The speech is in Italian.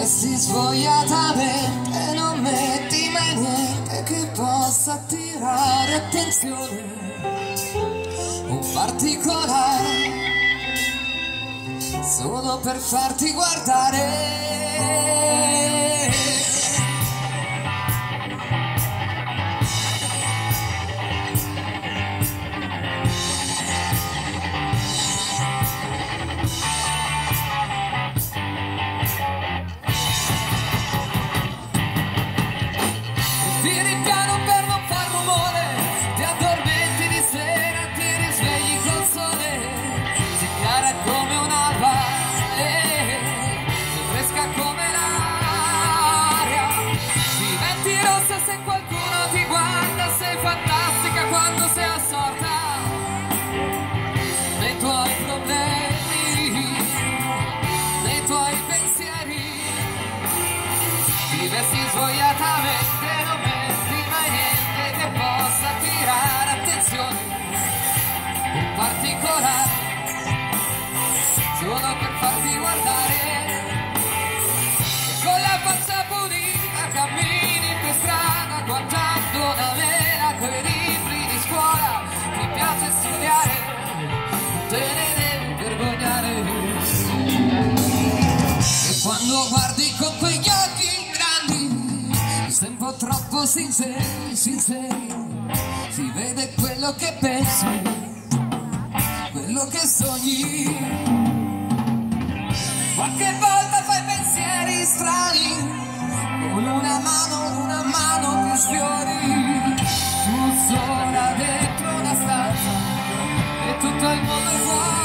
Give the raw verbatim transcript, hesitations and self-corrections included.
vesti svogliatamente, non metti mai niente che possa attirare attenzione o particolare, solo per farti guardare. Respiri piano per non far rumore, ti addormenti di sera, ti risvegli col sole, sei chiara come un'alba, eh, sei fresca come l'aria, diventi rossa se qualcuno ti guarda, sei fantastica quando sei assorta nei tuoi problemi, nei tuoi pensieri, ti vesti svogliatamente, particolare, solo per farti guardare, e con la faccia pulita cammini per strada guardando una mela coi libri di scuola, ti piace studiare, te ne devi vergognare, e quando guardi con quegli occhi grandi, sei un po' troppo sinceri, sinceri, si vede quello che pensi, quello che sogni. Qualche volta fai pensieri strani, con una mano, una mano più sfiori, tu sola dentro una stanza e tutto il mondo è vuoto.